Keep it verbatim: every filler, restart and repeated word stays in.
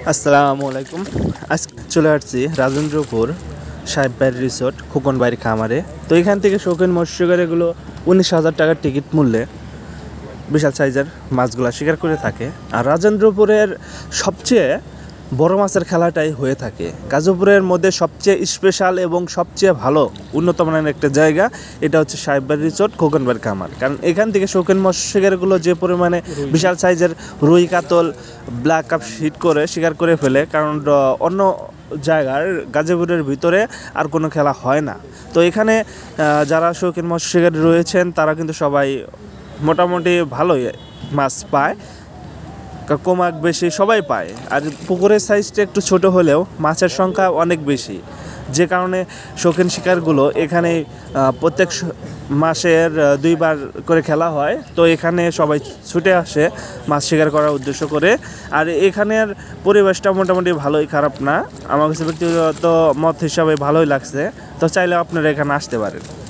আসসালামু আলাইকুম। আজ চলে আসছি রাজেন্দ্রপুর সাহেব বাড়ি রিসোর্ট খোকন বাড়ির খামারে। তো এখান থেকে শৌখিন মৎস্য শিকারীগুলো উনিশ হাজার টাকার টিকিট মূল্যে বিশাল সাইজের মাছগুলো শিকার করে থাকে। আর রাজেন্দ্রপুরের সবচেয়ে বড় মাছের খেলাটাই হয়ে থাকে। গাজীপুরের মধ্যে সবচেয়ে স্পেশাল এবং সবচেয়ে ভালো উন্নত মানের একটা জায়গা, এটা হচ্ছে সাহেব বাড়ি রিসোর্ট খোকন বাড়ির খামার। কারণ এখান থেকে শৌখিন মৎস্য শিকারীগুলো যে পরিমাণে বিশাল সাইজের রুই কাতল ব্ল্যাক কাপ হিট করে শিকার করে ফেলে, কারণ অন্য জায়গার গাজীপুরের ভিতরে আর কোনো খেলা হয় না। তো এখানে যারা শৌখিন মৎস্য শিকারী রয়েছেন তারা কিন্তু সবাই মোটামুটি ভালোই মাছ পায়, কমাক বেশি সবাই পায়। আর পুকুরের সাইজটা একটু ছোট হলেও মাছের সংখ্যা অনেক বেশি, যে কারণে শৌখিন শিকারগুলো এখানে প্রত্যেক মাসের দুইবার করে খেলা হয়। তো এখানে সবাই ছুটে আসে মাছ শিকার করার উদ্দেশ্য করে। আর এখানের পরিবেশটা মোটামুটি ভালোই, খারাপ না। আমার কাছে ব্যক্তিগত মত হিসাবে ভালোই লাগছে। তো চাইলে আপনারা এখানে আসতে পারেন।